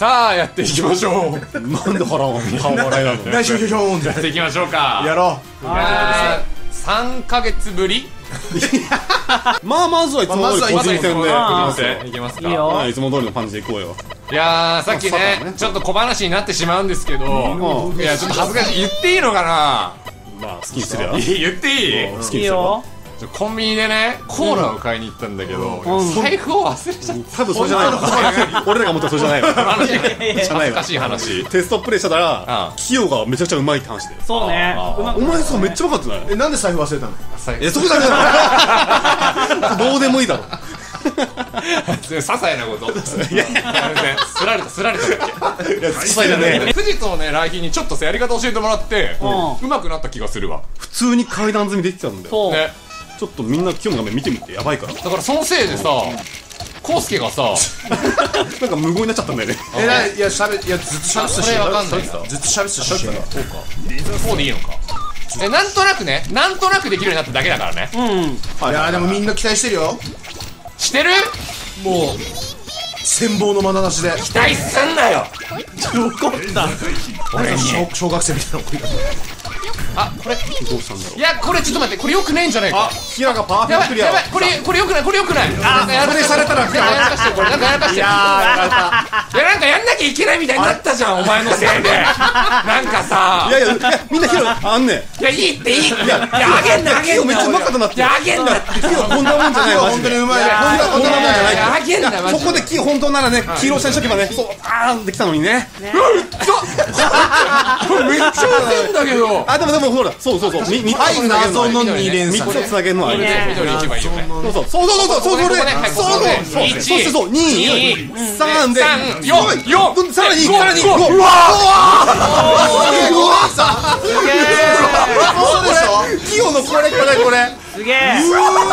さあやっていきましょう。 なんで腹笑いなの？ ナイスショーンやっていきましょうか。 やろ 3ヶ月ぶり。 まあまずはいつも通り個人戦でいきますか。 いいよ。 いつも通りの感じでいこうよ。 いやーさっきねちょっと小話になってしまうんですけど、いやちょっと恥ずかしい。言っていいのかな。 まあ好きにするよ。 言っていい？ 好きにすいいるよ。 よ。 コンビニでねコーラを買いに行ったんだけど、財布を忘れちゃった。 多分それじゃないわ。俺らが思ったらそれじゃないわ。 話じゃない恥ずわかしい話。 テストプレイしたらキヨがめちゃくちゃうまいって話で。 そうね。 お前さめっちゃうまかったね。 なんで財布忘れたの？ そこじゃねえだろ。どうでもいいだろ。 些細なこと。すられただけ。 些細だね。 藤とね来賓にちょっとさやり方教えてもらってうまくなった気がするわ。 普通に階段積みできてたんだよ。 そう。 ね、 ちょっとみんなキヨの画面見てみて、やばいから。 だからそのせいでさコウスケがさなんか無言になっちゃったんだよね。 いやずっと喋ってたし、 それわかんないんだ。 ずっと喋ってたし。 そうでいいのか。なんとなくね、なんとなくできるようになっただけだからね。 いやでもみんな期待してるよ。 してる？ もう羨望の眼差しで期待すんなよ。 怒った。 俺に。 小学生みたいな声が。 あ、これどうしたんだろう。 いやこれちょっと待って、これよくねえんじゃないか。 キヨがパーフェクトクリア。 やばいこれよくないこれよくない。なんかやらされたらなんかやらかしてるこれなんかやらかしてる。いやなんかやんなきゃいけないみたいになったじゃんお前のせいで。なんかさ。 いやみんなヒロあんね。 いやいいっていいって。いやあげんなあげんな。 めっちゃうまかったなって。 いやあげんなって。 キヨこんなもんじゃない。 本当にうまい。 こんなもんじゃない。 あげんなマジで。 そこでキヨ本当ならね、黄色下にしとけばね、そうできたのにね。 これめっちゃ焦んだけど。 あでもほらそうはい謎の2連 3 鎖つつなげるのはある。 緑行けばいいよね。 そう2、3で4さらに5。うわそうでしょ。 キヨのこれすげえ。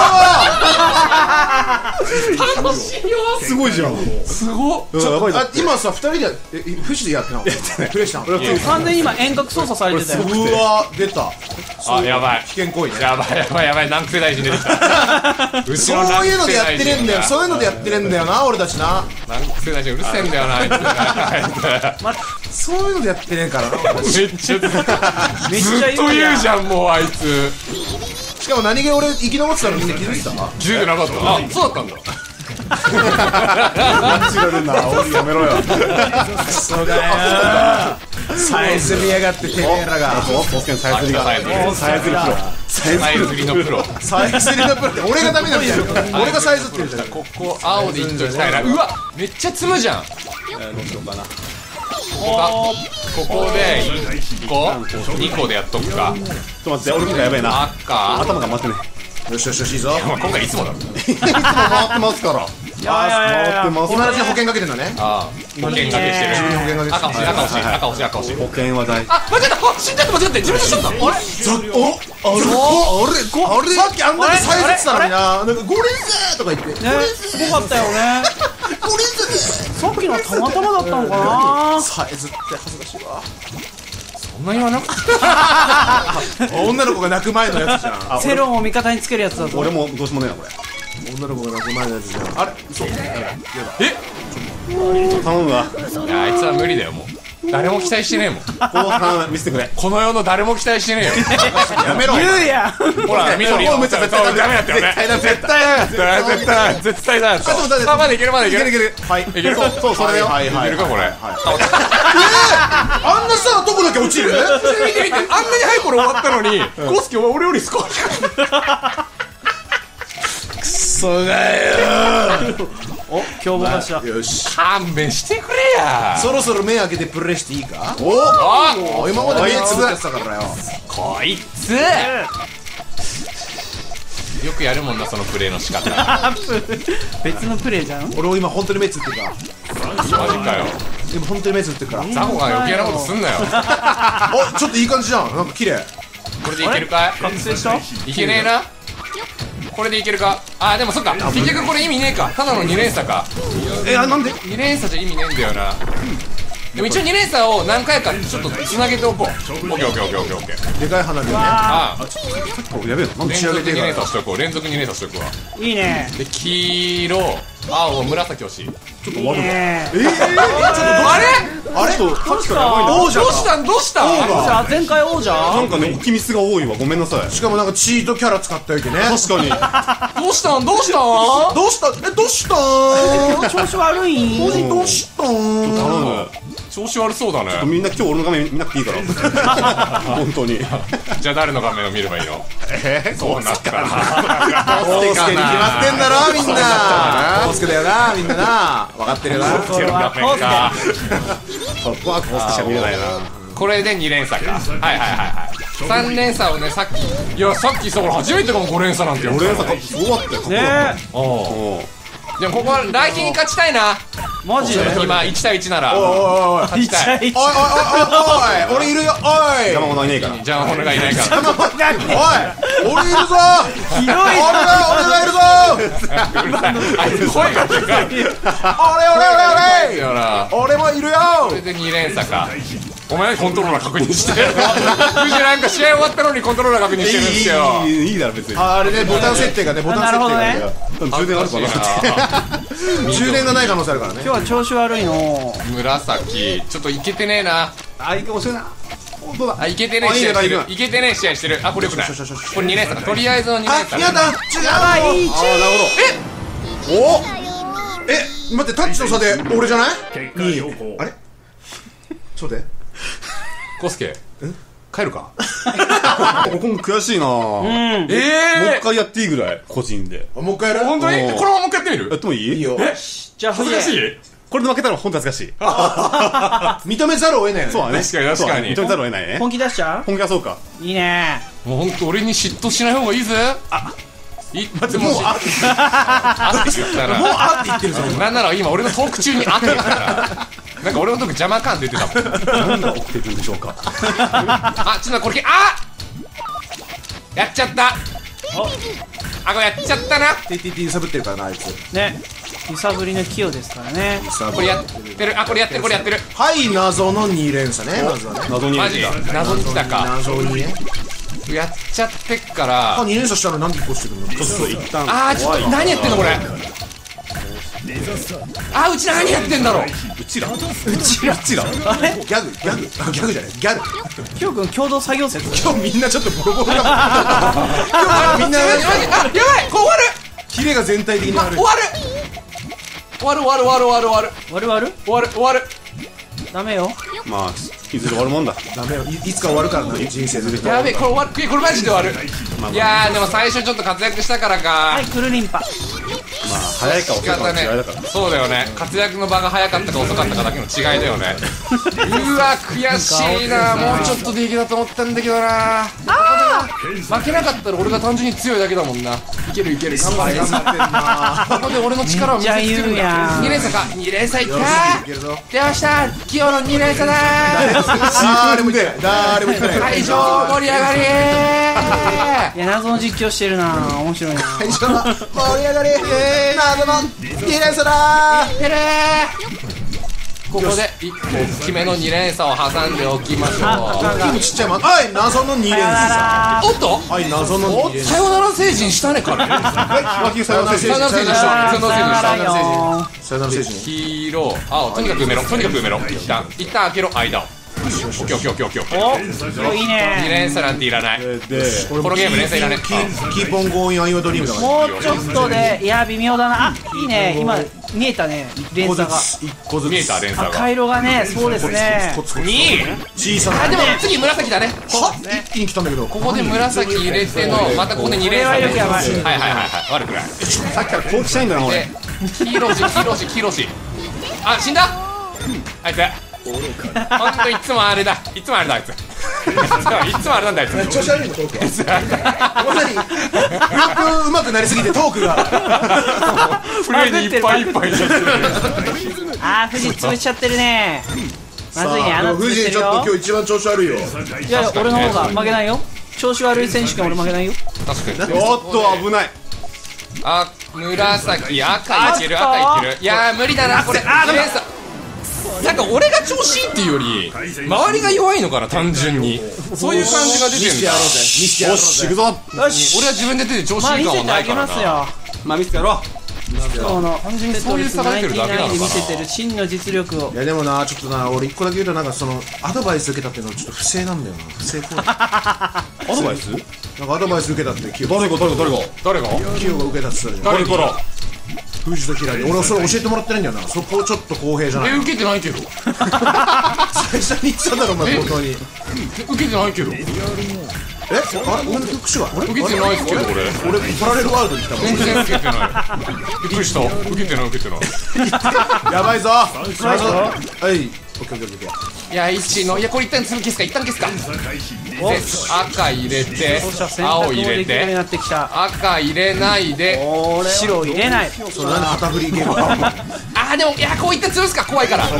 楽しいよ。 すごいじゃん。 すごっ。 やばい。 今さ2人で富士でやってなかったプレイしたの。 完全に今遠隔操作されてたよ。 うわ出た。 あやばい危険行為ね。 やばい難癖大臣出てきた。うちそうの難いうのでやって癖大臣るんだよ。そういうのでやってるんだよな俺たちな。 難癖大臣うるせえんだよなあいつ。 そういうのでやってねえからな。 めっちゃずっと言うじゃんもうあいつ。 しかも何気俺生き残ってたのみんな気づいてた？ 気づいてなかった。あそうだったんだ。 やめろよ。 そうだよ。さえずりやがっててめえらが。 さえずりのプロ。 さえずりのプロって俺がダメなんだよ。俺がさえずってるじゃん。 ここ青でいっときたいな。うわめっちゃ積むじゃん。 どうしようかな。 ここで1個2個でやっとくか。 ちょっと待って、俺の方がやばいな。 赤頭が回ってね。 よしいいぞ。 今回いつもだ。 いつも回ってますから。回ってます。 今のうちに保険かけてんだね。 ああ保険がけしてる。 保険かけて赤欲しい。 保険は大事。 あ間違った死んじゃった自分で死んじゃった。あれあれさっきあんだけさえずってたのにな。なんかゴリンゼとか言って。 ねすごかったよね。 ゴリンゼさっきのはたまたまだったのかな。 さえずって恥ずかしいわ。 そんな言わなくて。 女の子が泣く前のやつじゃん。 セロンを味方につけるやつだぞ。 俺もどうしようもねえなこれ。 女の子が泣く前のやつじゃん。あれ嘘。 頼むわ。 いやあいつは無理だよもう。誰も期待してねえもん。 この頼む見せてくれ。 この世の誰も期待してねえよ。 やめろ。 言うやん。 ほら緑の絶対ダメだったよね。 絶対だよ。まだいけるいける。 はい。 いける。 そうそれだよ。 いけるかこれ。 あんなさどこだけ落ちる？ 見てあんなに早い頃終わったのにコスケ俺より少し。 そうだよ。 お凶暴化した。 よし。 勘弁してくれや。 そろそろ目開けてプレイしていいか？ お今まで目つぶってたからよ。 こいつよくやるもんなそのプレイの仕方。 別のプレイじゃん。 俺今本当に目つってるから。 マジかよ。 今本当に目つってるから。 ザホが余計なことすんなよ。 おちょっといい感じじゃん。なんか綺麗。 これでいけるかい？ 覚醒した？ いけねえな。これでいけるか。あでもそっか結局これ意味ねえか。ただの2連鎖か。 なんで 2連鎖じゃ意味ねえんだよな。でも一応2連鎖を何回かちょっとつなげておこう。オッケー。 でかい花火ね。 あやべえな。なんで連続2連鎖しとこう。連続2連鎖しとくわ。 いいね。 で黄色青紫惜しい。 ちょっと悪いね。 あれあれとさっきからやばいな。 どうした前回王者なんかね、置きミスが多いわ。ごめんなさい。 しかもなんかチートキャラ使ったわけね。 確かに。 どうしたんどうした調子悪いどうした頼む。 調子悪そうだね。 みんな今日俺の画面見なくていいから。本当に。 じゃあ誰の画面を見ればいいの？そうなったらコウスケに決まってんだろみんな。コウスケだよなみんなな。分かってるよな。 この画面か。 ここはコウスケしか見れないな。 これで2連鎖か。はい3連鎖をね、さっきさ、俺初めてかも5連鎖なんてやった。 5連鎖すごかったよ。 ねでもここは来賓に勝ちたいな。 マジで今1対1なら勝ちたい。 おい俺いるよ。おい邪魔者いないから。 邪魔者がいないから。 おい俺いるぞ。 ひどい俺がいるぞ。 あいつ声がでかい。 俺もいるよ。 これで2連鎖か。お前コントローラー確認して。藤なんか試合終わったのにコントローラー確認してるんですよ。 いいだろ別に。 あれね、ボタン設定がね、 なるほどね。 充電あるかな。 充電がない可能性あるからね。 今日は調子悪いの。 紫ちょっといけてねえな。 あ、いけ面白いな。どうだ。 あ、いけてねえ試合してる。いけてねえ試合してる。あ、これよくない。これ2連鎖。とりあえずの2連鎖。 やだ、違う。 あ、いいなるほど。お、待って、タッチの差で俺じゃない？あれ？そうで。 コウスケ帰るか。 今悔しいな。もう一回やっていいぐらい個人で。 もう一回やる？ 本当に？これももう一回やってみる？ やってもいい？ いいよ。 じゃあ恥ずかしい？ これで負けたら本当恥ずかしい。 認めざるを得ないよね。 そうだね。 確かに認めざるを得ないね。 本気出しちゃう？ 本気はそうか。 いいね。 もう本当俺に嫉妬しない方がいいぜ。いつももうあって言ったら、もうあって言ってるぞ。 なんなら今俺のトーク中にあって言ったら、なんか俺のトーク邪魔感出てたもん。 何が起きてるんでしょうか。 あ、ちょっとこれやっちゃった。あ、これやっちゃったな。 TTT 揺さぶってるからな、あいつ。 ね、揺さぶりの器用ですからね。 これやってる。あ、これやってる。 はい、謎の2連鎖ね、まずはね。 謎にマジ謎に来たか。 謎にね。 やっちゃってっから。 2連鎖したら何でこうしてくるの？ ちょっと一旦。 あー、ちょっと何やってんのこれ。あ、うちら何やってんだろう。 うちらあれ？ギャグじゃない、ギャグ。 きよくん共同作業説。 今日みんなちょっとボロボロだもん。今日みんな、 あ、やばい、こう終わる。 キレが全体的に悪い。 終わる。終わる。 ダメよ。 まあいずれ終わるもんだ。 ダメよ、いつか終わるからな、人生ずれて。 やべえ、これ終わる。これマジで終わる。いやー、でも最初ちょっと活躍したからか。 はい、くるりんぱ。 まあ早いか遅いかの違いだから。 そうだよね。活躍の場が早かったか遅かったかだけの違いだよね。うわ、悔しいな。もうちょっとでいけたと思ったんだけどな。負けなかったら俺が単純に強いだけだもんな。いける。頑張れ。ここで俺の力を見せつけるんだ。2連鎖か。2連鎖いったー。出ました。キヨの2連鎖だー。 誰も言ってない。 会場盛り上がりー。 いや、謎の実況してるな。面白いな。 会場の盛り上がり。謎の2連鎖だー。 てれー。ここで1個大きめの2連鎖を挟んでおきましょう。 大きいちっちゃいまん。はい、謎の2連鎖。 おっと、 はい、謎の2連鎖。 さよなら星人したね、彼。 さよなら星人。 さよなら星人した。 さよなら星人。 黄色、青、とにかく埋めろ。一旦開けろ、間を。オッケー。 お、いい 2 ね。 連鎖なんていらない。 でこのゲーム連鎖いらない。 キーポンゴーインアイオドリームだから。 もうちょっとで、いや、微妙だな。あ、いいね。今、見えたね。連鎖が。 1個ずつ。 見えた連鎖が。 赤色がね、そうですね。 2。 小さな。 あ、でも次紫だね。 は一気に来たんだけど。 ここで紫入れての、またここで2連鎖。 これはよくやばい。 はい。悪くない。 さっきからこうしたいんだな俺。 で、黄色し。あ、死んだ。あいつ。ほんといつもあれだあいつ。いつもあれなんだあいつ。 調子悪いのトークは。まさによく上手くなりすぎてトークがプレイにいっぱいになってる。 あー、富士潰しちゃってるね。まずいね、穴富潰してる士ちょっと今よ。 日一番調子悪いよ。 いや、俺の方が負けないよ。調子悪い選手権俺負けないよ。 確かに。 おっと危ない。 あ、紫、赤いける。いやー無理だなこれ。なんか俺が調子いいっていうより周りが弱いのかな、単純にそういう感じが出てるんだ。 よし行くぞ。 俺は自分で出て調子いい感はないからな。 まあ見せてやろう。 このテトリスそういう差が出てるだけなのかな 99に見せてる真の実力を。 いやでもな、ちょっとな、俺一個だけ言うと、なんかそのアドバイス受けたっていうのはちょっと不正なんだよな。不正行為。 アドバイス？ なんかアドバイス受けたってキヨ誰が誰がキヨが受けたって言ってたじゃん。 誰から藤田平に。俺はそれ教えてもらってないんだよな。そこちょっと公平じゃない。 受けてないけど最初に言ってたんだろお前、本当に。 受けてないけどあれ俺の復習は受けてないっすけど俺パラレルワールドに来たもん。 全然受けてないびっくりした受けてないやばいぞ。はい、オッケーオッケーオッケー。 いや1のいやこれ一旦消すか一旦消すかで赤入れて選択青もで入れてきるようになってきた。 赤入れないで白入れない。 それ何旗振りゲーム。 あーでもいやこういった潰すか怖いから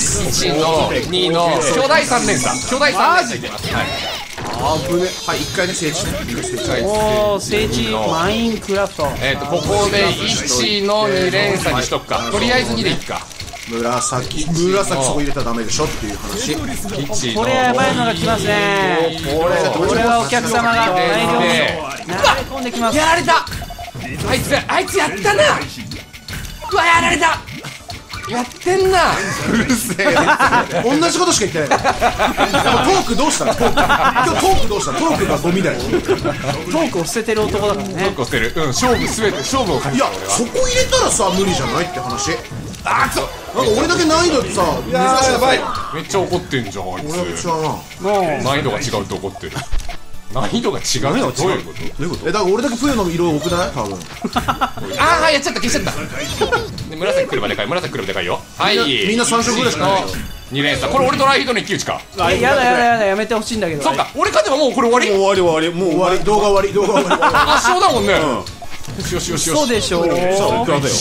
1の2の巨大3連鎖巨大3連鎖いきますはいあぶね。はい、一回ね、聖地ね。 おお、聖地マインクラフト。 ここで1の2連鎖にしとくかとりあえず2でいくか紫そこ入れたらダメでしょっていう話。 1 これやばいのが来ますね。これはお客様が大量に流れ込んできます。 やられたあいつやったなうわやられたやってんなうるせえ同じことしか言ってない。トークどうしたの？今日トークどうしたの？トークがゴミだよ。 トークを捨ててる男だからね。 結構捨てる勝負全て勝負をかけいや、 た俺はそこ入れたらさ無理じゃないって話。 あっなんか俺だけ難易度さ、珍しいやばい。 めっちゃ怒ってんじゃんあい俺は違つうな。 もう難易度が違うって怒ってる難易度が違うってどういうことどういうこと？ だから俺だけプヨの色多くない？多分。 ああやっちゃった消しちゃったで紫来ればでかい紫来ればでかいよはいみんな3色ぐらいしかないでしょ。 2連鎖これ俺とライヒトの一騎打ちかやだやめてほしいんだけど。 そっか俺勝てばもうこれ終わりもう終わりもう終わり。 動画終わり。 圧勝だもんねよしよしよしよしそうでしょう。 いくらだよ。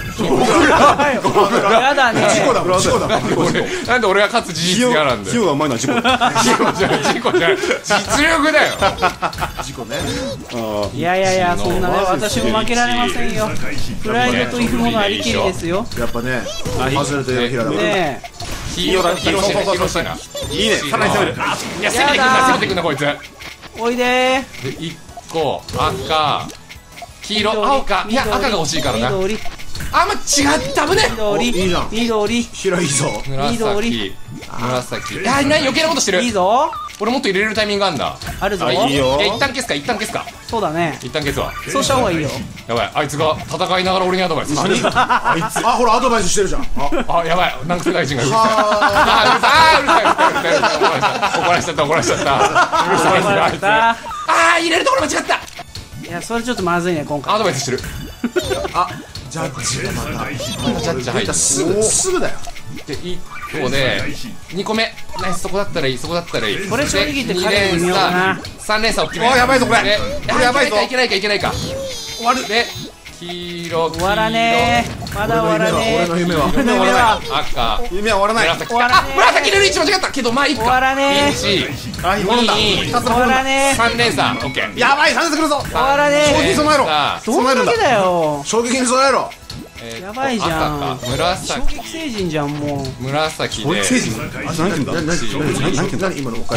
やだね。 事故だもん、事故だもん。 なんで俺が勝つ事実嫌なんだよキヨがうまいのは事故だ。 事故じゃない実力だよ事故ね。 いやそんなね私も負けられませんよ。プライドというものありきりですよ。 やっぱね、外れて平だから。 ねヒーローしてないいいね。さらに攻める。 いや攻めてくんなこいつでおいで 1個赤黄色青かいや赤が欲しいからな緑あ間違った危ね緑いいじゃん。 緑平いいぞ。 紫いや何余計なことしてるいいぞ俺もっと入れれるタイミングあんだあるぞ。 いいよいや一旦消すか一旦消すかそうだね。 一旦消すわそうした方がいいよ。 やばいあいつが戦いながら俺にアドバイスしてるあ、ほらアドバイスしてるじゃん。 あやばいなんか世界人がうるさいうるさい怒らしちゃったうるさいあいつあ入れるところ間違ったいやそれちょっとまずいね今回。 アドバイスしてるジャッジがまた。 ジャッジ入るすぐだよ。 で1個で2個目ナイスそこだったらいいこれ正直言って彼に見ようかな。 3連鎖大きめやばいぞこれ。 これやばいぞいけないか終わるで黄色終わらねえ。まだ終わらねえ。 俺の夢は。 俺の夢は赤夢は終わらない。 紫終わらねえ。 紫入れる位置間違ったけどまあいいか終わらねえ。 1 あ、今飲んだ。 2 終わらねえ。 3連鎖オッケーやばい、3連くるぞ。 終わらねえ。 衝撃に備えろ。 どんだけだよ。 衝撃に備えろ。 やばいじゃん。 赤か衝紫撃星人じゃんもう。 紫で星人。あ、何言ってんだ。 何今のおっかい。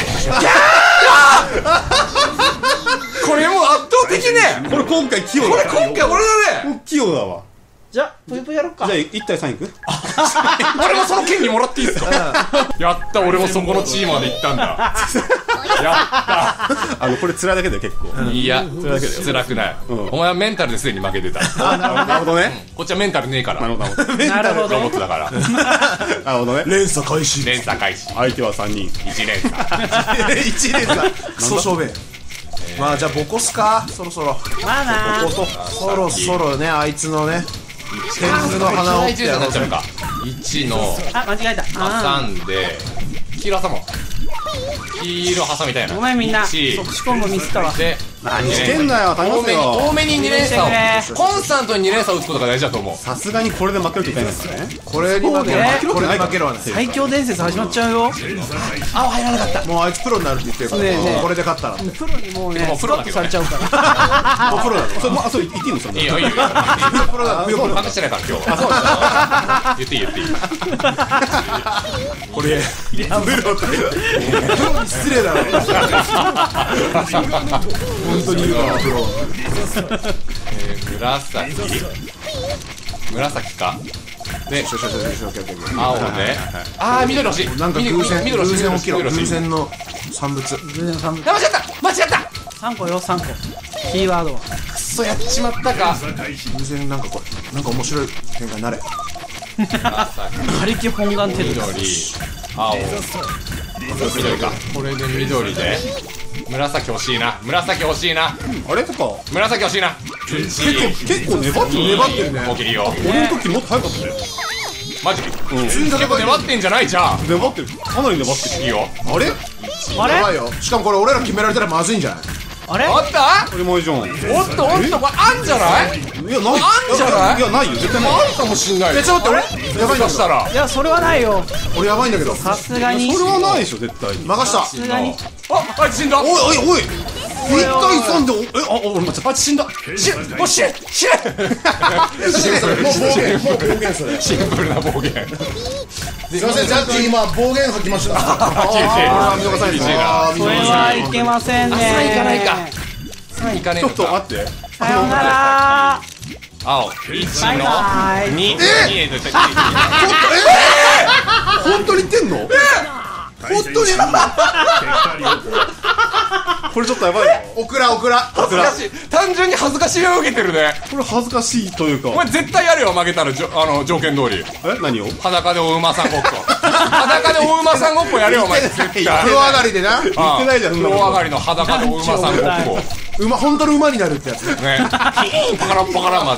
これもう圧倒的ねこれ今回キヨだ。 これ今回俺だねキヨだわ。 じゃあぷよぷよやろっか。 じゃあ1対3いく？ 俺もその剣にもらっていいですかやった俺もそこのチームまで行ったんだやっこれ辛いだけだよ結構。 たいや辛くないお前はメンタルですでに負けてたなるほどね。 こっちはメンタルねえからなるほど。 なるほロボッど。 トだからなるほどね。 連鎖開始。 連鎖開始相手は3人。 1連鎖 1連鎖。クソ勝負。まあじゃあボコスか。そろそろまあな。 そろそろね、あいつのね天狗の花を折ってやろうぜ。 1のあ間違えた。 挟んで黄色挟もう黄色挟みたいなごめんみんな。 1 即死コンボミスったわ。 で何してんだよ。頼みますよ。 多めに2連鎖をコンスタントに2連鎖を打つことが大事だと思うさすがにこれで負けるといけないですからね。 これに負けるこれに負けるわね。 最強伝説始まっちゃうよ。 青入らなかったもうあいつプロになるって言ってるからねえねえもうこれで勝ったらプロにもうねもうストップされちゃうから。 もうプロだそれもうそれ言っていいのそれ？ いいよいいよプロだプロだ話してないから今日言っていいこれ失礼だろ本当に言うからプロ紫紫かでよしよしよしよしよしよしよし青であー緑欲しい。 なんか偶然緑欲しい。 偶然起きろ緑欲しい。 偶然の産物偶然3分あ、間違った 3個よ3個キーワードはくそやっちまったか。 偶然なんかこれなんか面白い展開になれ他力本願程度緑青緑か。これで緑で紫欲しいな。紫欲しいな。 あれとか紫欲しいな。 結構粘ってるね。 おきりよ。 俺の時もっと早かったね。 マジ普通に戦結構粘ってんじゃないじゃん。 粘ってる、かなり粘ってる。 いいよ。 あれあれやばいよ。しかもこれ俺ら決められたらまずいんじゃない？ あれあったこれもいいじゃん。いおっとこれあんじゃないやない。 あんじゃないいやないよ、絶対ない。 あるかもしんないよ。 ちょっと待って俺やばいんだけどそしたらいやそれはないよ俺やばいんだけどさすがにそれはないでしょ絶対。 任したさすがにあいつ死んだ。 おいおいおい一体さんで俺間違ったあいつ死んだ。もう死ねそれもう暴言もう暴言それシンプルな暴言。 すいませんジャッジ今暴言吐きました厳しいな。厳しいな。 それはいけませんねあいかないか。さあ行かねえちょっとのか。 待って。 さよなら青バイ 1のバイ 2 本当に言ってんの本当にこれちょっとやばいよ。 オクラ恥ずかしい。単純に恥ずかしいを受けてるね。 これ恥ずかしいというか。 お前絶対やるよ負けたら条件通り。 何を？ 裸でお馬さんごっこ。裸でお馬さんごっこやるよお前絶対。 風呂上がりでな言ってないじゃん風呂上がりの裸でお馬さんごっこ。 本当の馬になるってやつねね。パカラパカラまで。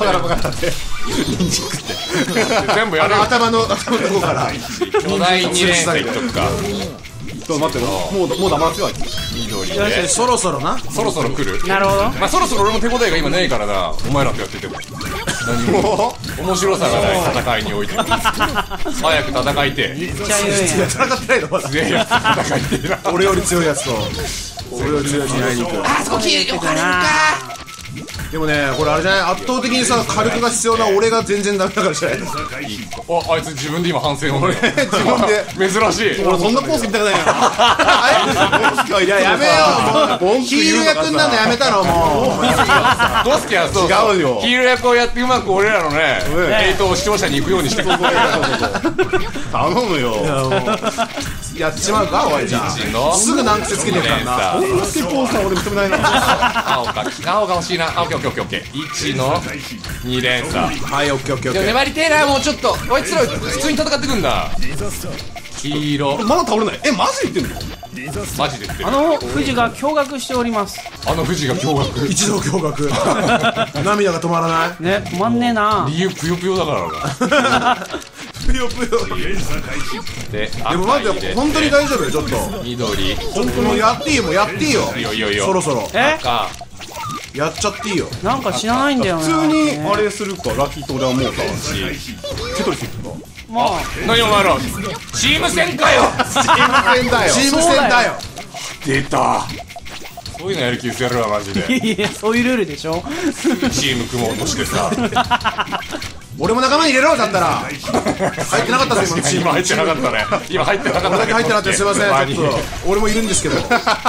全部やるよ。 頭のとこから巨大2連戦とか。 ちょっと待って、もう黙らせよう。 緑で。 そろそろなそろそろ来る。 なるほどまあそろそろ俺も手応えが今ないからな。お前らとやってても何も面白さがない戦いにおいて。早く戦いて。 めっちゃ言うんや戦ってないのまだ強いやつ戦いてえな。 俺より強いやつと俺より強いやつに会いに行くあそこ消えよかれるか。 でもねこれあれじゃない圧倒的にさ火力が必要な俺が全然ダメだからじゃないのおあいつ自分で今反省をね。 自分で珍しい。 俺そんなコース見たくないな。いややめようもうヒール役になるのやめたのもうドスケはそう違うよヒール役をやってうまく俺らのねヘイトを視聴者に行くようにしてくれ。 頼むよ。 やっちまうかおいじゃ 1のあすぐ難癖つけてるからなこんなスコースは俺認めないな。 青か青が欲しいな。オッケーオッケーオッケーオッケー。1の2連鎖。 はいオッケーオッケーオッケーでも粘りてえなもうちょっと。あいつら普通に戦ってくんだ。黄色まだ倒れない。マジで言ってんの？ マジで言ってる。 富士が驚愕しております富士が驚愕。 一度驚愕涙が止まらないね止まんねえな理由ぷよぷよだからな。 ぷよぷよででも待って本当に大丈夫よちょっと緑。 本当にやっていいよもうやっていいよいいよいいよいいよ。 そろそろ赤やっちゃっていいよなんか知らないんだよな普通にあれするか、ラッキーと俺はもうさ、テトリスいくか。 まあ何お前らチーム戦かよ。 チーム戦だよチーム戦だよ出た。そういうのやる気失せるわマジで。 いやそういうルールでしょチーム組もうとしてさ。 俺も仲間に入れろだったら入ってなかったぞ今のチーム今入ってなかったね。今入ってなかった俺だけ入ってなくてすいませんちょっと俺もいるんですけどよ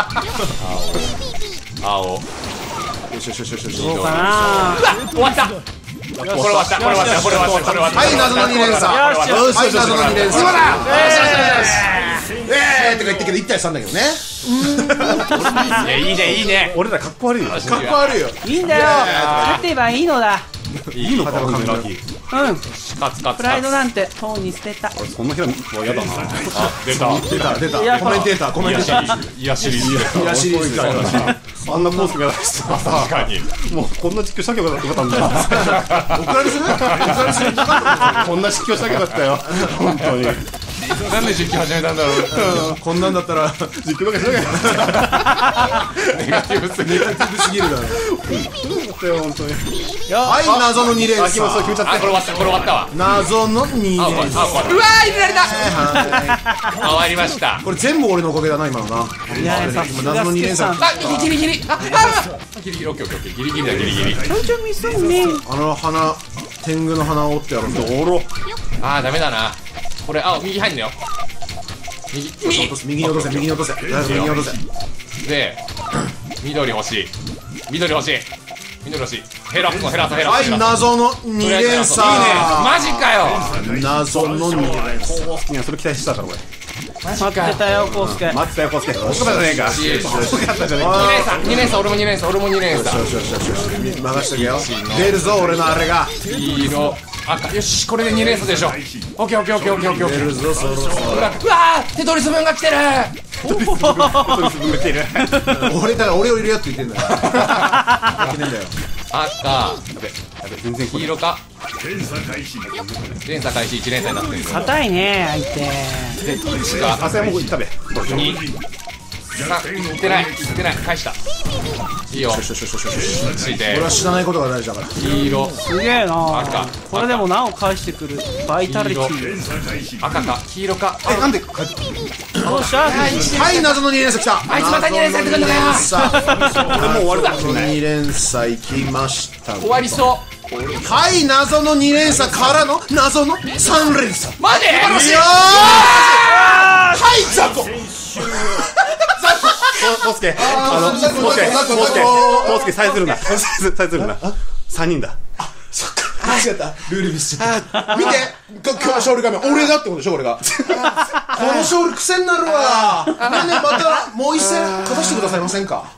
青しよしよしよしよしどうかな終わった。これ終わったこれ終わったこれ終わったこれ終わった。 はい謎の2連鎖よしよしはい謎の2連鎖今だ。 とか言ったけど1対3だけどねいやいいねいいね。 俺らかっこ悪いよ。 かっこ悪いよいいんだよ勝てばいいのだいいのか。 ラッキー。 うんカツカツプライドなんてとうに捨てた俺そんな日は嫌だな。 あ出た。 出たいやコメンテーターコメンテーターいやシリーズ。 いやシリーズあんなコースが確かに。 もうこんな実況したけばよかったんだ。 怒られする怒られするこんな実況したけばよかったよ。本当に。 なんで実況始めたんだろう。 こんなんだったら実況ばかりしなきゃよかっネガティブすぎる。 すぎるだろたよ、本当に。 はい謎の2連秋元さん決めちゃ鎖っこれ終わったこれ終わったわ。 謎の2連あこれ鎖うわー入れられた。 はい終わりました。 これ全部俺のおかげだな今のないやさすが謎の2連鎖あギリギリギリギリオッケーオッケーオッケーギリギリだギリギリ。 ちょいちょいミスるねあの花天狗の花を折ってやろうとおろ。 あーダメだな。これ右入んのよ。 右に落とせ右に落とせ右に落とせで緑欲しい緑欲しい緑欲しい。 減らすはい謎の2連鎖マジかよ。 謎の2連鎖好きにはそれ期待してたから俺。 待ってたよコウスケ。 待ってたよコウスケ。遅かったじゃねえか。遅かったじゃねえか。 2連鎖俺も2連鎖俺も2連鎖。 よし任しとけよ。出るぞ俺のあれが。 黄色赤よしこれで2連鎖でしょ。オッケー出るぞそろそろ。 うわーテトリス分が来てる。 俺だから俺を入れよって言ってんだよ。負けねえんだよ。 赤全然黄色か連鎖開始1連鎖になってる。 硬いね相手。 で1か朝山も食べ。 2、3、いってない返した。いいよついて俺は知らないことが大事だから。 黄色すげえな赤これでもなお返してくるバイタリティ。 赤か黄色か。 なんでどうしたはい謎の2連鎖きた。 あいつまた2連鎖やってくんのかよ。 俺もう終わるかもしれない。 2連鎖いきました。 終わりそう。 はい謎の2連鎖からの謎の3連鎖。 マジいやはいザココウスケコウスケサイズるな3人だ。 間違ったルールミスしちゃった。見て今日の勝利画面俺だってことでしょこれが。この勝利癖になるわ。ねえねえまたもう一戦勝たせてくださいませんか。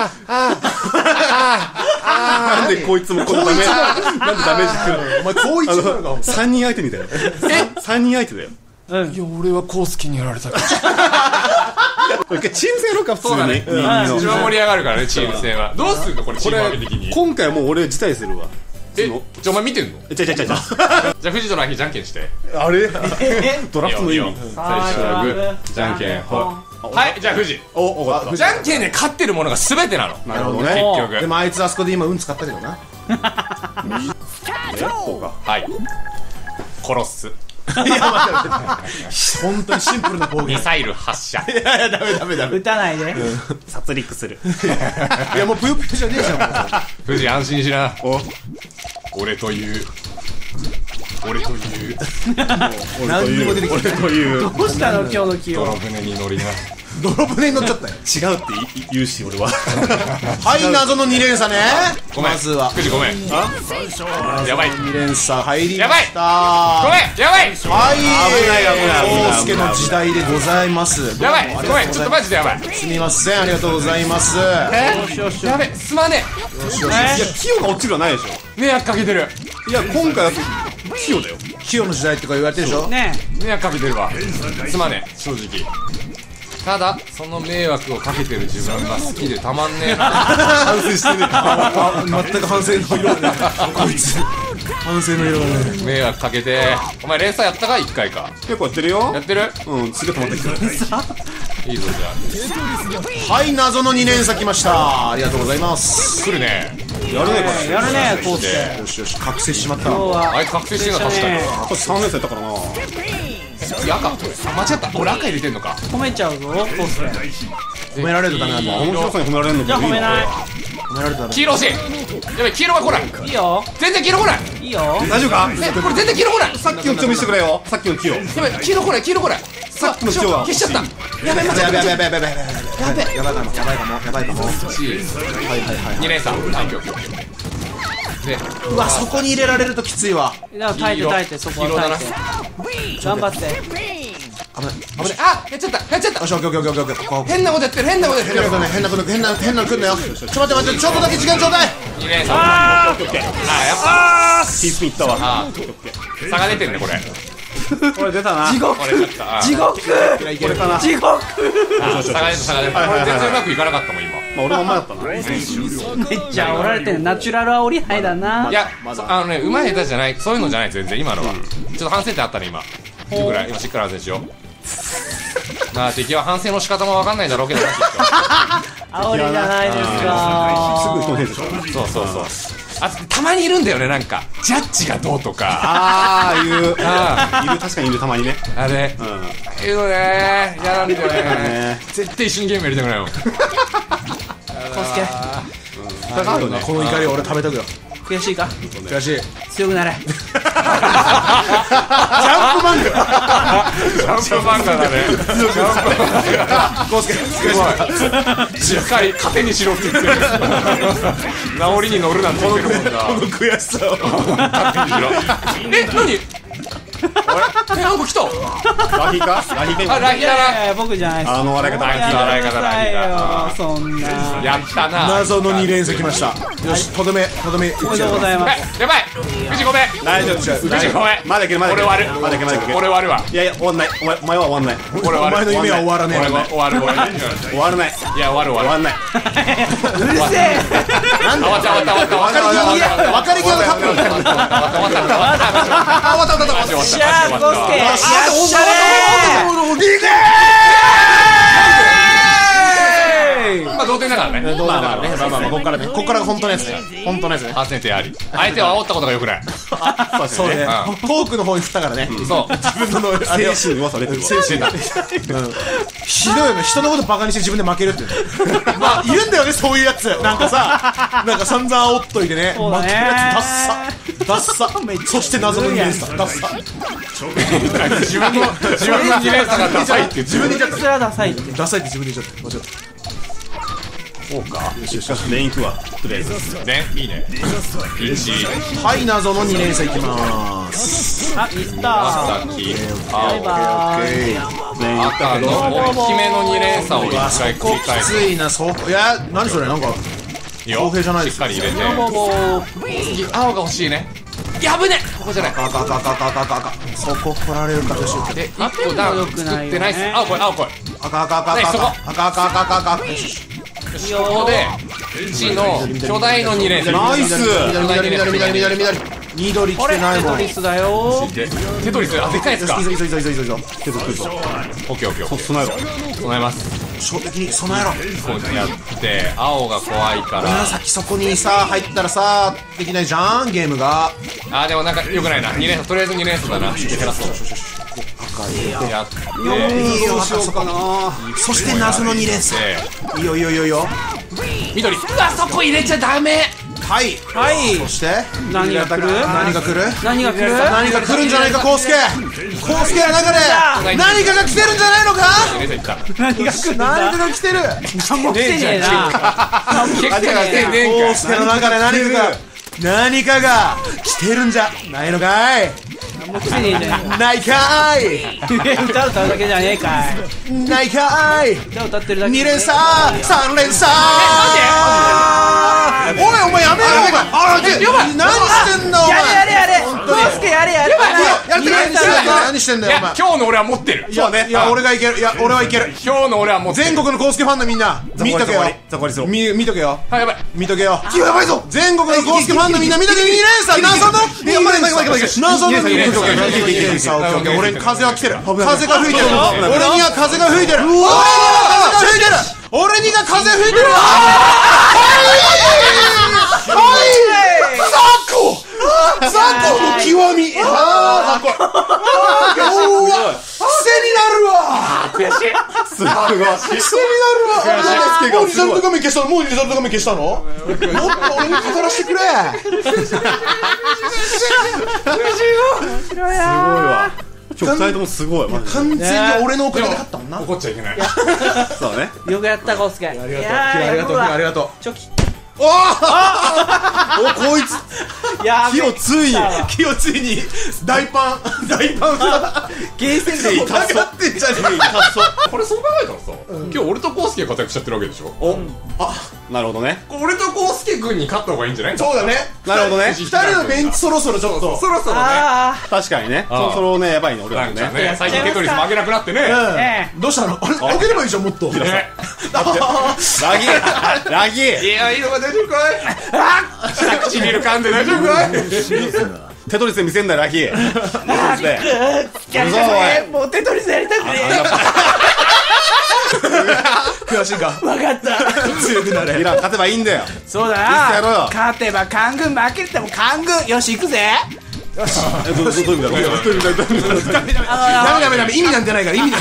なんでこいつもこんなダメなんでダメージくるの。 お前こう一なのか。 3人相手にだよ。3人相手だよ。 いや俺はコウスケにやられたから。 一回チーム戦やろうか普通に。 一番盛り上がるからねチーム戦は。どうすんのこれチーム分け的に。 今回はもう俺辞退するわ。 じゃあお前見てんの。 じゃじゃあ藤との秋じゃんけんして。 あれドラフトの意味。 最初はグーじゃんけんほ。はいじゃあ藤お分かった。 じゃんけんで勝ってるものが全てなの。 なるほどね。 結局でもあいつあそこで今使ったけどな。 そうか。 はい殺す。 本当にシンプルな暴言。 ミサイル発射。 いやダメ。 撃たないで。 殺戮する。 いやもうぷよぷよじゃねえじゃん。 藤安心しな。俺という何にも出てきてない。 というどうしたの今日の気泥温。 船に乗りな。 泥船に乗っちゃったよ。 違うって言うし俺は。 はい謎の2連鎖ね。 ごめんまずは藤ごめん。やばい 2連鎖入りました。 ごめんやばいはい危ないコウスケの時代でございます。 やばいごめんちょっとマジでやばい。 すみませんありがとうございます。 よしよしよやべすまねいやキヨが落ちるはないでしょ。 え。迷惑かけてる。 いや今回はキヨだよ。 キヨの時代とか言われてるでしょ。 ね迷惑かけてるわ。すまねえ正直。ただその迷惑をかけてる自分が好きでたまんねえな。 反省してね。全く反省の色がね。こいつ反省の色がね。 迷惑かけて。お前連鎖やったか1回か。 結構やってるよや。ってる。 うんすげえ止まってきた。 いいぞじゃはい謎の2連鎖きました。ありがとうございます。 あ来るね。 やるねえやるねコウスケ。 よしよし覚醒しまった。 今日はあいつ覚醒してるの確かに。 これ3年生やったからな。 いや赤間違った俺赤入れてんのか。 褒めちゃうぞコウスケ。 褒められるかな。 面白さに褒められるのじゃあ褒めない。 褒められたら。 黄色欲しい。やべ黄色が来ない。 いいよ全然黄色来ない。 いいよ。 大丈夫か。 これ全然黄色来ない。 さっきのキヨ見せてくれよ。さっきのキヨ。 やべ黄色来ない黄色来ない。 さっきのキヨは消しちゃった。やべ間違やべった。 やべやべやべやべやばいかもやばいかもやばいかも。 2連鎖。はい今日でうわそこに入れられるときついわ。 だから耐えてそこは耐えて。頑張って。 危ない。 危ない。あやっちゃった。 よしオッケーオッケーオッケーオッケー。ここ変なことやってる変なことやってる。 変なこと変なの来んなよ。ちょっと待ってちょっとだけ時間ちょうだい。 2連鎖。 あーやっぱティースピンいったわ。 差が出てるねこれ。 これ出たな。 地獄これちょっと地獄これかな。 地獄。 差が出てる。これ全然うまくいかなかったもん今。 まあ俺も前だったな。 めっちゃおられてる。ナチュラル煽りハイだな。 いやうまい下手じゃないそういうのじゃない全然今のは。ちょっと反省点あったね今。いくぐらい今しっかり反省しよう。まあ敵は反省の仕方も分かんないだろうけどなきっ煽りじゃないですすか。 ぐ人の変でしょ。 と。そうあたまにいるんだよねなんかジャッジがどうとか。 ああいういるあ確かにいるたまにね。 あれうん。 いるのねやらんだよねね。 絶対一緒にゲームやりたくないもん。 コウスケ。 この怒りを俺食べたくよ。 悔しいか悔しい。 強くなれ。 ジャンプ漫画。 ジャンプ漫画だね。 コウスケ、 すごい。しっかり糧にしろって言ってる。治りに乗るなんて言ってるもんだ。 この悔しさを。 糧にしろ。何？あれ？なんか来た。 ラヒかラヒあ、ラヒだな。 僕じゃないです。 あの笑い方あいつの笑い方ラヒだ。 そんな。 やったな。 謎の2連鎖きました。よし、とどめ。 おめでとうございます。 やばい。富士ごめん。 大丈夫富士ごめん。 まだいけるまだいける俺終わる。 まだいけるまだいける俺終わるわ。 いやいや終わんないお前は終わんない俺終わる。 お前の夢は終わらねえ。 俺は終わる。 終わらないいや終わる終わる。 終わんないうるせえ。 あ、終わった終わった終わった。 分かり際のカップル。 終わった終わった。 あ、終わった終わった。 マジ終わった。 しゃー、コウスケ。やっしゃれー。 まあ同点だからね。 まあまあね、まあまあここからね、ここからが本当のやつね。本当のやつね。 パーセンテあり。相手を煽ったことが良くない。 そうね。トークの方に振ったからね。 そう。 自分のあれを精神の噂出てる精神だ。ひどいよね。人のことバカにして自分で負けるっていう。まあいるんだよね、そういうやつ。なんかさ、なんか散々煽っといてね。負けるやつダッサ。そして謎の2連鎖。ダッサ。 自分の2連鎖がダサいって自分で言っちゃっそれはダサいって。 ダサいって自分で言っちゃった。間違った。 そうか。 よしよしレイン行くわとりあえずね、いいね。1、 はい、謎の2連鎖いきまーす。 あ、いった紫、 バイ青、 バーイ。 レイン行赤の大きめの2連鎖を1回繰り返きす。 ついな、そう。いや、何それ、なんか、 いいよ。 公平じゃないですしっかり入れて。 ボボ次、青が欲しいね。やぶね。ここじゃない。 赤。そこ取られるか、よし。 で、1個ダウン作ってないっす。青こい、青こい。 赤。よし。 ここで、1の巨大の2連鎖。 ナイス緑来てないもん。 テトリスだよ。 でテトリス、あ、でかいやつか。 いいぞ。 オッケーオッケー。 備えろ備えます。 衝撃に備えろ。 こうやって青が怖いから。 紫そこにさ、入ったらさ、できないじゃん、ゲームが。 あーでもなんか良くないな。2連鎖、とりあえず2連鎖だな。減らそう。やっていいよ、そこ。そして謎の2連鎖。いいよ。 緑。うわ、そこ入れちゃダメ。 はいはい。 そして何が来る？ 何が来る何が来る？ 何が来るんじゃないか、コウスケの中で何かが来てるんじゃないのか。 入れたいった。 何が来るんだ？ 何かが来てる。 何も来てねえな。 結果が出ねえんかい。 コウスケの中で何かが来てるんじゃないのかい。 何も来てねえじゃねないかい。 えか。歌歌うだけじゃねえかい。 ないかい。 歌歌ってるだけ。 2連鎖3連鎖。おい、お前やめろ、お前。何してんだ、お前。 やれ。コウスケやれ。 やって何してんだよ、お前。 今日の俺は持ってる。 そうね。いや、俺がいける。俺はいける。 今日の俺は持ってる。 全国のコウスケファンのみんな、見とけよ。 ザコリスロ見とけよ。 あ、やばい。 見とけよ。やばいぞ。全国のコウスケファンのみんな見とけ。2連鎖。謎の2連鎖。俺に風は来てる。風が吹いてる。俺には風が吹いてる。俺にが風吹いてる。雑魚の極み。癖になるわ。 悔しい。 すごい癖になるわ。もうリザルト画面消したの？もっと俺に語らせてくれ。 すごいわ今日2人ともすごいマジで完全に俺のおかげで勝ったもんな。 怒っちゃいけない。 そうだねよくやったコウスケ。ありありがとう。 チョキ。 お、こいつやべ。 木をついに大パンゲーセンでかかってんじゃねえか。 これそう考えたらさ、今日俺とコウスケが活躍しちゃってるわけでしょ。 なるほどね俺とコウスケ君に勝った方がいいんじゃない？ そうだね。 なるほどね 2人のベンチそろそろちょっとそろそろね。 あ確かにねそろそろねやばいね俺らもねなんかね、最近テトリス負けなくなってね。 どうしたの？あれ開ければいいじゃん、もっと。 ね。 ラギーいや、いいのが大丈夫かい？下唇噛んで大丈夫かい？ テトリスで見せんだよラギーもうテトリスやりたくね悔しいか。 分かった。 強くなれ。 ミラン勝てばいいんだよそうだやろうよな。勝てば官軍、負けても官軍。よし行くぜ。 よしどういう意味だろう。 ダメ意味なんてないから勝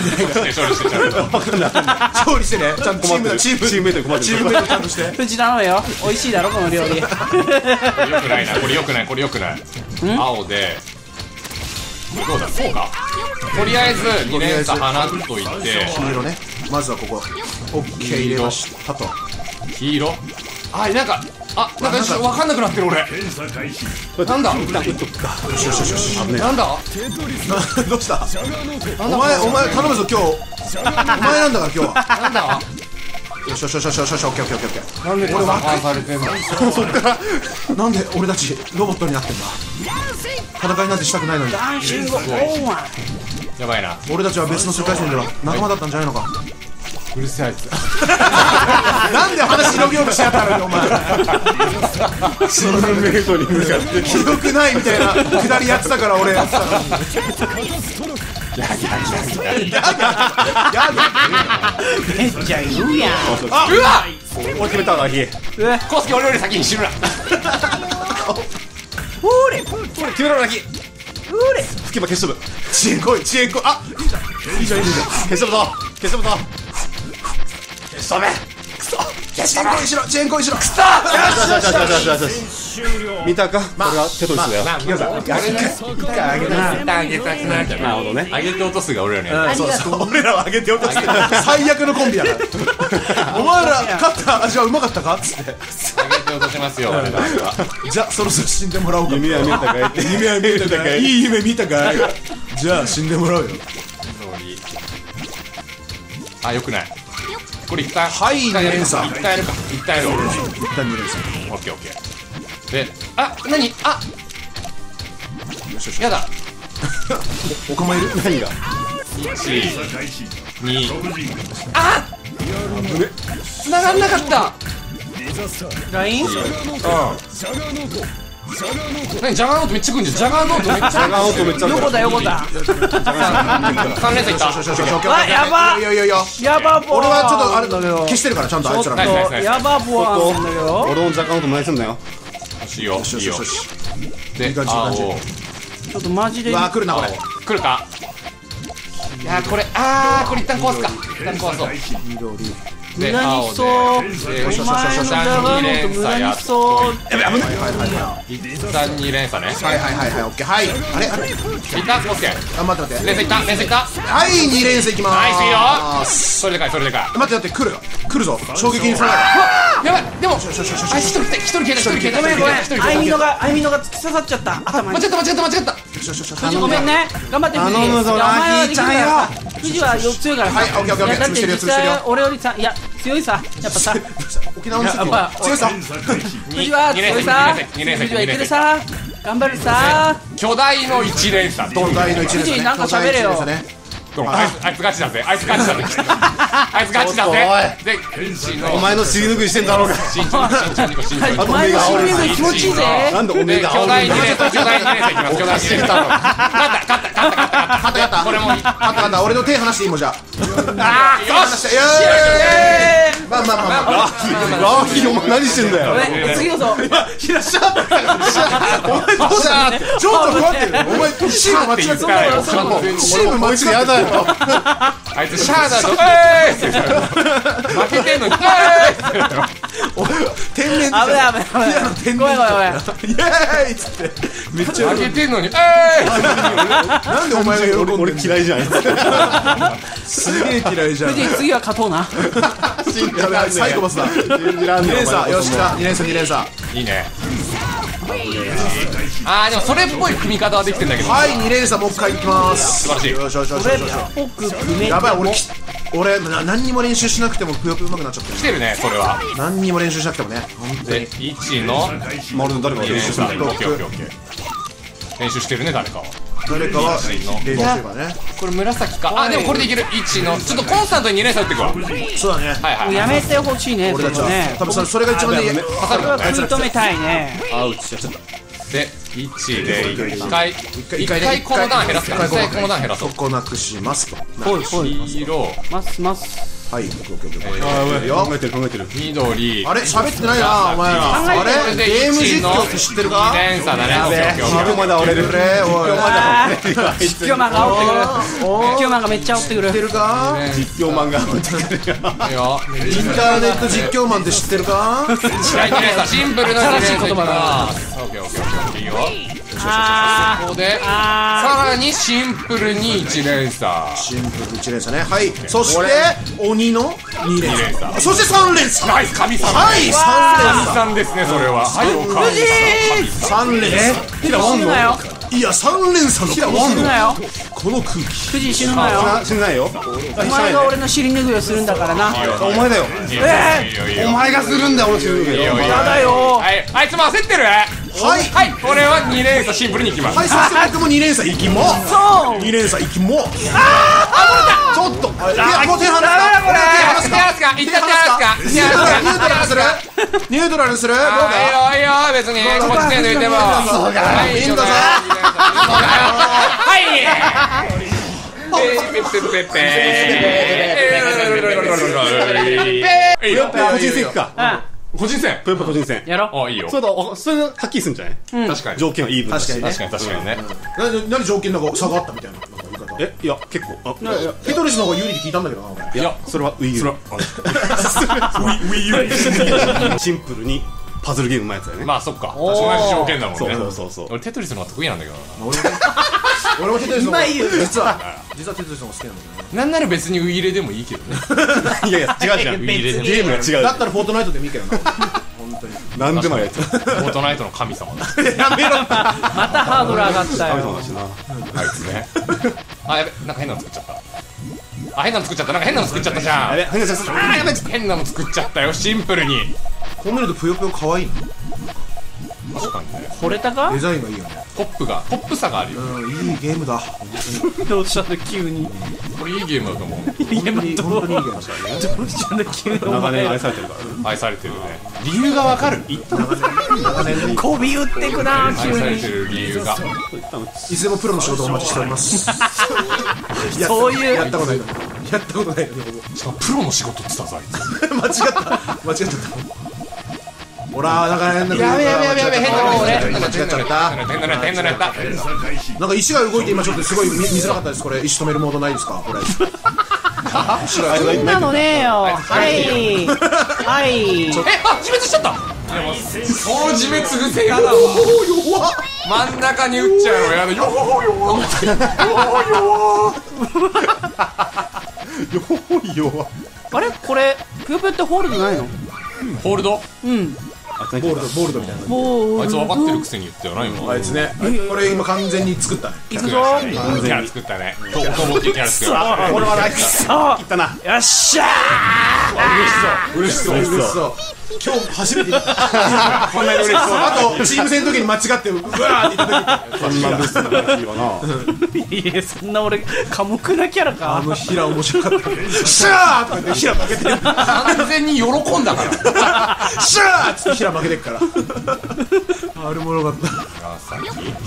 利してねちゃんとチームメイトに困ってるチームメイトちゃんとして藤頼むよ。美味しいだろこの料理。 よくないな、これよくない、これよくない。青でどうだ、そうか。とりあえず2連鎖放っといて、 黄色ね。まずはここオッケー入れましたと。 黄色、なんか分かんなくなってる俺。なんだよしよしよしよしなんだどうしたお前頼むぞ今日お前なんだから今日はなんだよしよしよしよしよしオッケーオッケーオッケーなんでこれ分かされてんの。 そっからなんで俺たちロボットになってんだ。戦いなんてしたくないのに。 ダンシングオーマやばいな。 俺たちは別の世界線では仲間だったんじゃないのか。 うるせえあいつ。 なんで話広げようとしやったのにお前。 チームメイトに向かってひどくないみたいなくだりやってたから俺やってたから。 めっちゃいるやん。 うわ俺決めたわヒコウスケ俺より先に死ぬな。 ほれ決めろなきほれ吹けば消し飛ぶ遅延来い遅延来い。あいいじゃんいいじゃん消し飛ぶぞ消し飛ぶぞ消し飛べ遅延来いしろ遅延来いしろくそよし見たかこれがテトリスだよなるほどね。上げて落とすが俺らにやる。 そう俺らは上げて落として最悪のコンビだからお前ら勝った味はうまかったかっつって上げて落としますよ我々は。 じゃあそろそろ死んでもらおうか。 夢は見えたかいって夢は見えたかい。いい夢見たかい。じゃあ死んでもらうよ。 よくない。これ一旦はい一旦やるか。 連鎖一旦やるか。一旦やろう。 一旦2連鎖。 オッケーオッケー。で、何？ よしよしやだ。 お構いる。 何が 1、2、繋がんなかった。 ライン何ジャガーノートめっちゃくんじゃん。ジャガーノートめっちゃ。 ジャガーノートめっちゃ横だ横だ。 3連鎖いった。 わやばいやいやいややばボー。 俺はちょっとあれだけど消してるからちゃんとあいつらナイスナイスナイス。 やばボーなんだけど。 俺のジャガーノートも何すんだよいいよよしよいいよ。 しよしでいい感じいい感じ青ちょっとマジでうわ来るなこれ。 来るか。いやこれこれ一旦壊すか。一旦壊そう。 無駄にしそう。お前のジャガーノート無駄にしそう。 一旦2連鎖ね。 はいオッケーはいあれいったコウスケ。 あ待って待って連鎖いった連鎖いった。 はい2連鎖いきまナイスいいよ。 ーす。 それでかいそれでかい。 待って来るぞ衝撃につながる。 やばいでも一人消えたごめんごめん。アイミノが突き刺さっちゃった頭に。 間違った藤ごめんね。頑張って藤。 頼むぞいやお前はできるからさラヒ藤は強いからさ。 はいオッケーオッケーオッケーいやだって実潰してるよ際俺よりさいや強いさやっぱさ沖縄の人やっぱ強さ藤は強いさ 2連鎖藤はいけるさ頑張るさ。 巨大の1連鎖。 東大の1連鎖ね。 藤なんか喋れよ。 あいつガチだぜ。あいつガチだぜ。で1のお前の尻拭いしてんだろうが慎重に慎重に。 お前の心理が気持ちいいぜ。 なんでおめえが巨大2連鎖いきます。巨大2連鎖。勝ったこれも勝った俺の手離していいもんじゃあ。 よしイエーイまあラーキーお前何してんだよ次こそいらっしゃいお前どうしたちょっと待ってお前チーム間違ってたよ。チーム間違ってやだよあいつシャーだと負けてんのに天然危ないごめんイエーイっつってめっちゃ負けてんのになんでお前が喜んでんの。 俺嫌いじゃんすげえ嫌いじゃん。 藤次は勝とうな。 信じらんねえサイコパスだ。 信じらん 2 ねえ連鎖よし来た2連鎖2連鎖いいね。でもそれっぽい組み方はできてんだけど。 はい2連鎖もう一回いきます。 素晴らしい。 よしよしよしそれっよしぽく組めやばい俺何にも練習しなくてもぷよぷよ上手くなっちゃってる。 来てるねそれは。 何にも練習しなくてもね本当でに。 1の俺の誰かが 2連練習するんだよ鎖。オッケーオッケーオッケー。練習してるね誰かは。 誰かは練習してるからね。 これ紫か。でもこれでいける。1のちょっとコンスタントに2連鎖打ってくわ。 そうだね。 はいやめてほしいね。 俺たちはね多分それが一番で刺さるこれは組み止めたいね。 あうちやっちゃったで1で1回この段減らすか。1回この段減らそう。 そこなくしますと。 ほいほい。 黄色ますはい、 考えてる考えてる。 緑。 あれ喋ってないなお前ら。あれゲーム実況って知ってるか？ 2連鎖だね。 1まだ折れる。 おい実況マンが煽ってくる。実況マンがめっちゃ煽ってくる。 知ってるか？ 実況漫画折れてくるよ。 いいよ。 インターネット実況マンって知ってるか？ はい、2連鎖。シンプルな2連鎖いきます。オッケーオッケーオッケー。いいよ。ここでさらにシンプルに1連鎖。 シンプル1連鎖ね。はい、そして鬼の2連鎖、そして3連鎖。 ナイス神様。 はい、3連神鎖さんですね、それは。はい、おかわり。 3連鎖。 死ぬなよ。 いや3連鎖の死ぬなよ。 この空気。 富士死ぬなよ。 死んないよ。 お前が俺の尻拭いをするんだからな。 お前だよ。お前がするんだよ、俺するよ。 やだよ。 はい、あいつも焦ってる。はい、はい、これは2連鎖シンプルにいきます。 はい、そして僕も2連鎖いきます。 そう。 2連鎖いきます。ちょっともう手離すか？ いったってやすか？ ニュートラルする？どうだ？ いいよ別にこっちで抜いても。はい、いいんだぞ。はい。 個人戦か。 個人戦。 ぷよぷよ個人戦。 やろ。 あ、いいよ。 それはっきりするんじゃない？ 確かに。 条件はイーブン。 確かにね。 確かにね。 何条件なんか差があったみたいな言い方。 いや結構。 テトリスの方が有利って聞いたんだけどな。 いやそれはウィーユ。シンプルにパズルゲームうまいやつだよね。 まあそっか。同じ条件だもんね。 そう。 俺テトリスの方が得意なんだけどな。 俺もテトリスの方が実はテトリスの方が好きなんだけどね。 なんなら別にウイイレでもいいけどね。 いや違うウイイレでも。 ゲームが違う。 だったらフォートナイトでもいいけどな。本当に。 何でもやつ。 フォートナイトの神様だ。 やめろ。 またハードル上がったよ。 神様だしな。 あいつね。あ、やべ、なんか変なの作っちゃった。あ、変なの作っちゃった。なんか変なの作っちゃったじゃん。変なの作っちゃったよ、シンプルに。 こう見るとぷよぷよ可愛いの。 確かにね。 惚れたか？ デザインがいいよね。 ポップさがあるよ。 いいゲームだ。 どうしたの急に。 これいいゲームだと思う。 本当にいいゲームだ。 どうしたの急に。 長年愛されてるから。 愛されてるね。理由がわかる。 長年こび打ってくな急愛されてに。 る理由が。 いつでもプロの仕事をお待ちしております。 そういうやったことないの。やったことないの。 しかもプロの仕事って言ってたぞ、あいつ。 間違った。ほら、なんか変な。 やべ、変なの俺。 間違っちゃった。 変なのやった。 なんか石が動いて今ちょっとすごい見づらかったです。これ石止めるモードないですか？これ。 そんなのねえよ。はいはい。 あ、自滅しちゃった。その自滅癖やだわ。真ん中に打っちゃうのやだ。 よあれこれぷよぷよってホールドないの？ ホールド。 うんボールドみたいな。 あいつ分かってるくせに言ってはないもん。 あいつね。これ今完全に作ったね。 行くぞ。 キャラ作ったね。トモっていうキャラ作った。 俺はないっす。 切ったな。 よっしゃ嬉しそう。 今日初めて見た。 こんなに嬉しそう。 あとチーム戦の時に間違ってうわーって言った時。 そんなブスな話はな。 ー。いやそんな俺寡黙なキャラか。 あのヒラ面白かった。シャーとか言ってヒラ負けてる。 完全に喜んだから。 シャーっつってヒラ負けてるから。あれもよかった。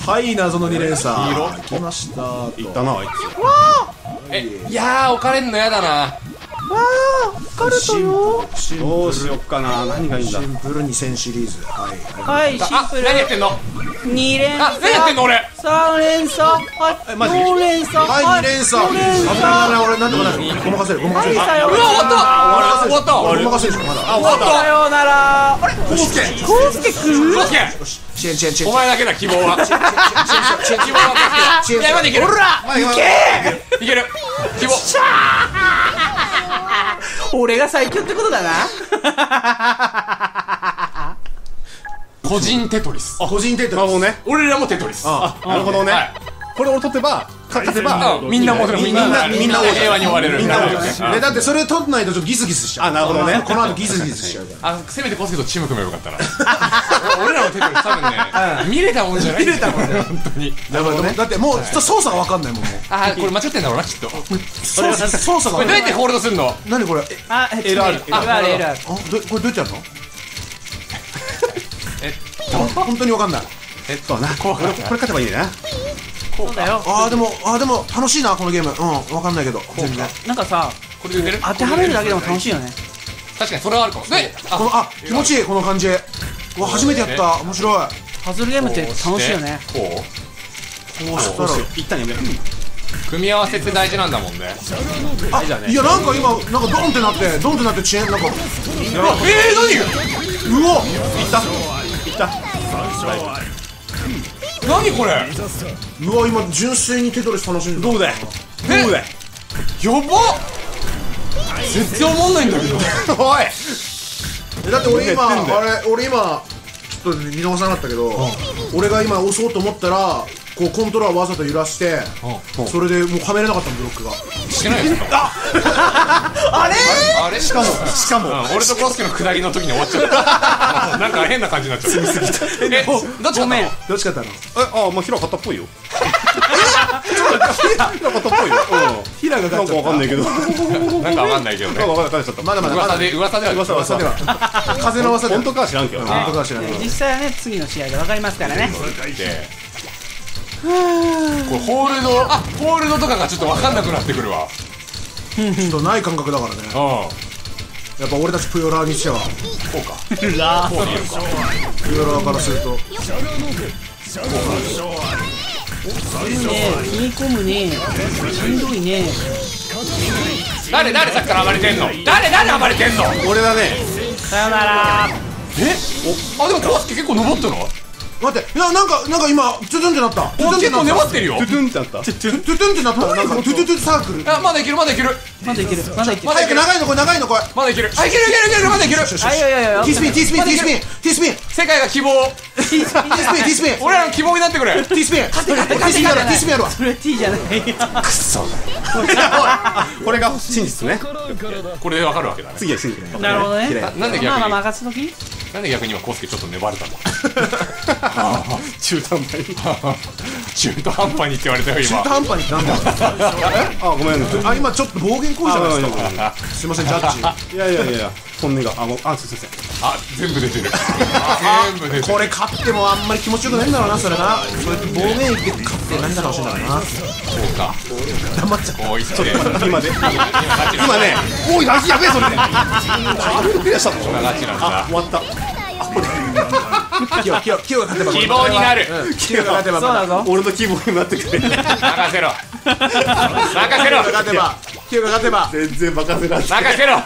はい謎の2連鎖。来ました。 いったなあいいやー置かれんのやだな。 カルトよ。 つ。どうしよっかな。何がいいんだ。 シンプル2000シリーズ。 はいシンプル。 何やってんの。 2連あ、何やってんの俺。 3連鎖。はいマジ 4連鎖。 はい2連鎖。危ない俺なんとかなる。ごまかせる。 うわ終わった。 ごまかせるでしょまだ。 終わった。 さようなら。あれコウスケくん。 チェンお前だけだ希望は。希望はコウスケ。いやまだいける。いける。希望。 俺が最強ってことだな。 個人テトリス。 個人テトリス。 なるほどね。 俺らもテトリス。 なるほどね。これ俺取ってば勝てばみんなもみんな平和に終われる。 だってそれ取んないとちょっとギスギスしちゃう。 あ、なるほどね。 この後ギスギスしちゃうから。 あ、せめてコウスケとチーム組めばよかったな。俺らのテトリス多分ね見れたもんじゃない。見れたもんね本当に。 だってもう操作が分かんないもんね。 あ、これ間違ってんだろうなきっと。 操作が。 これどうやってホールドすんの。 何これ。 あ、LR。 これどうやってやるの。本当に分かんない。 そうな。これ勝てばいいね。 そうだよ。 でも楽しいなこのゲーム。分かんないけど全然。 なんかさ、 これで出る。 当てはめるだけでも楽しいよね。 確かにそれはあるかも。で、 気持ちいいこの感じ。うわ初めてやった。面白い。 パズルゲームって楽しいよね。 ここうしたら一旦やめよう。 組み合わせって大事なんだもんね。 いやなんか今なんかドンってなって遅延なんか。 何？ うわいった何これ？ うわ今純粋にテトリス楽しんでどうだよえどうだよ。 やばっ。全然思んないんだけど。 おいだって俺今何やってんだ俺今ちょっと見逃さなかったけど、俺が今押そうと思ったらこうコントローラーわざと揺らしてそれでもうはめれなかったのブロックが。 してないよ。 あれあれしかも俺とコスケの下りの時に終わっちゃった。なんか変な感じになっちゃった。え、どっちかな？ どっちかったの？ もうヒラ勝ったっぽいよ。ヒラ勝ったっぽいよ。 ヒラがなんかわかんないけど。 なんかわかんないけどね。 なんかわかんないちゃった。 まだ噂では噂では風の噂では本当かは知らんけど。 本当かは知らない。 実際はね、次の試合で分かりますからね。 でこれホールドとかがちょっとわかんなくなってくるわ。 ちょっとない感覚だからね。やっぱ俺たちプヨラーにしてはこうか。 ラこうでいいのか。 プヨラーからするといいね、踏み込むね。しんどいね。 誰さっきから暴れてんの？誰暴れてんの？ 俺だね。 さよなら。 でもコスケ結構登ったの？ 待ってなんか今トゥトゥンってなった。 結構粘ってるよ。 トゥトゥンってなった。 トゥトゥンってなった。なんかトゥトゥトゥサークル。 まだいける。 まだいける。 早く長いのこれ。 まだいける。いける。まだいける。 あ、いや。 T スピン。 世界が希望。 T スピン。 俺らの希望になってくれ。 T スピンやるわ。 それ T じゃない。 これが真実ね。 これでわかるわけだね。 次は真実。 なるほどね。 なんで逆にまあ任せとき。 なんで逆に今コスケちょっと粘れたの？ 中途半端に。 中途半端にって言われたよ今。 中途半端になんだ。 ごめん。 今ちょっと暴言行為じゃないですか。すいませんジャッジ。 いや本音がすいません。 全部出てる。全部出てる。 これ勝ってもあんまり気持ちよくないんだろうなそれな。それ暴言言って勝って何だかもしれないな。 そうか。 黙っちゃう。 こう言って今ねおいやべえそれ。クリアしたの。 今ガチなんだ。 終わった。 キヨが勝てば希望になる。 キヨが勝てばそうだぞ。 俺の希望になってくれ。 任せろ。 キヨが勝てば全然任せられない。 任せろ。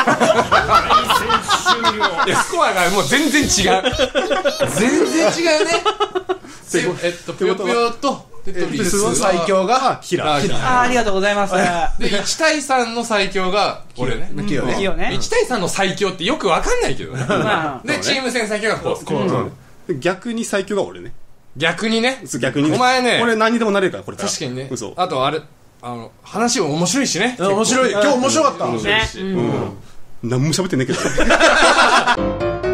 いやスコアがもう全然違う。全然違うね。ぷよぷよとテトリス最強がヒラ。 ありがとうございます。 で1対3の最強が俺ね。 キヨね。 いいよね。 1対3の最強ってよくわかんないけどね。 まあでチーム戦最強がコース。 逆に最強が俺ね。 逆にね。 逆にね。 お前ね。 俺何にでもなれるからこれ。 確かにね。 嘘。 あとあれ話面白いしね。 面白い。今日面白かった。 面白いし。 何も喋ってんねえけど。